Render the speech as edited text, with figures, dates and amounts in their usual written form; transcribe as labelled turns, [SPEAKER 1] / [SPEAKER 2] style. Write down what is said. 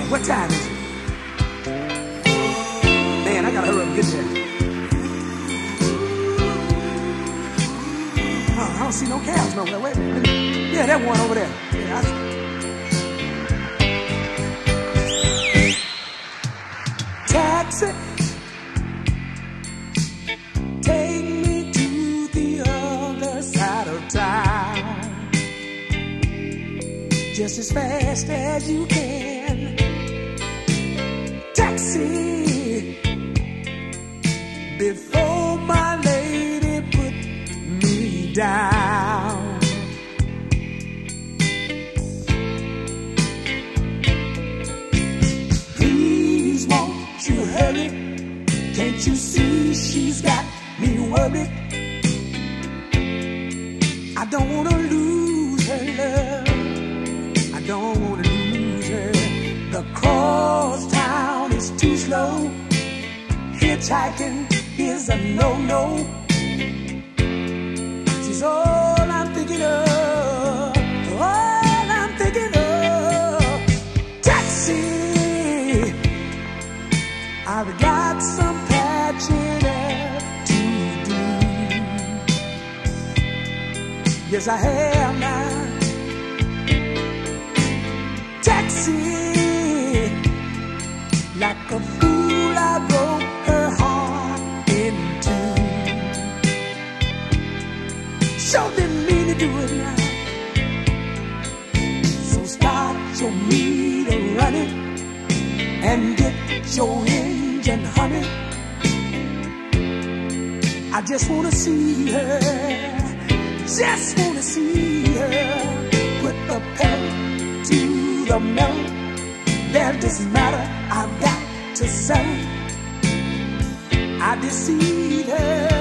[SPEAKER 1] What time is it? Man, I gotta hurry up and get there. Oh, I don't see no cabs over there. Wait a minute. Yeah, that one over there. Yeah, taxi, take me to the other side of town, just as fast as you can. Taxi, before my lady put me down. Please won't you hurry? Can't you see she's got me worried? I don't wanna lose her love. I don't wanna lose her. The cross town is too slow. Hitchhiking is a no-no. She's all I'm thinking of. All I'm thinking of. Taxi, I've got some patching up to do. Yes, I have now. Taxi, like a fool I broke her heart in two. Sure didn't mean to do it now. So start your meter running and get your engine humming. I just wanna see her, just wanna see her. Put the pedal to the metal. There's this matter I've got to settle. I deceived her.